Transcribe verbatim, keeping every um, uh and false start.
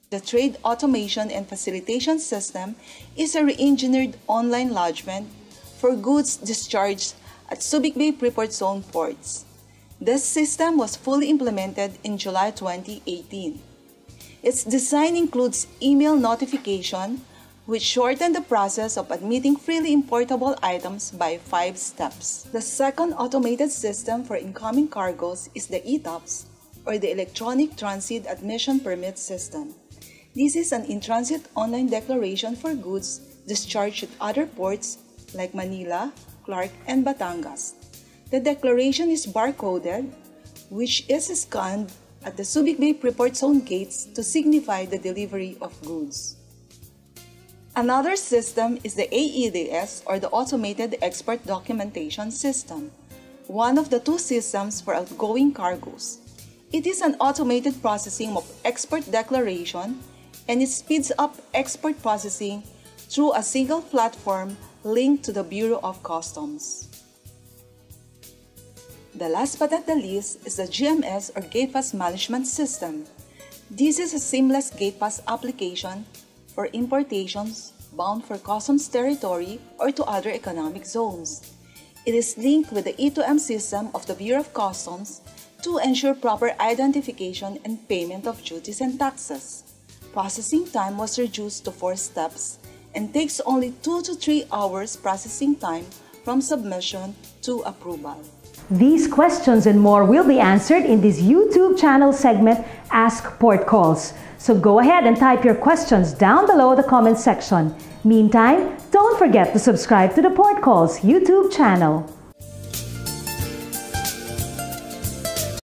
The Trade Automation and Facilitation System is a re-engineered online lodgement for goods discharged at Subic Bay Freeport Zone ports. This system was fully implemented in July twenty eighteen. Its design includes email notification, which shortened the process of admitting freely importable items by five steps. The second automated system for incoming cargoes is the E TOPS, or the Electronic Transit Admission Permit System. This is an in-transit online declaration for goods discharged at other ports like Manila, Clark, and Batangas. The declaration is barcoded, which is scanned at the Subic Bay Freeport Zone gates to signify the delivery of goods. Another system is the A E D S, or the Automated Export Documentation System, one of the two systems for outgoing cargoes. It is an automated processing of export declaration, and it speeds up export processing through a single platform linked to the Bureau of Customs. The last but not the least is the G M S, or Gate Pass Management System. This is a seamless gate pass application for importations bound for customs territory or to other economic zones. It is linked with the E two M system of the Bureau of Customs to ensure proper identification and payment of duties and taxes. Processing time was reduced to four steps and takes only two to three hours processing time from submission to approval. These questions and more will be answered in this YouTube channel segment, Ask Port Calls. So go ahead and type your questions down below the comment section. Meantime, don't forget to subscribe to the Port Calls YouTube channel.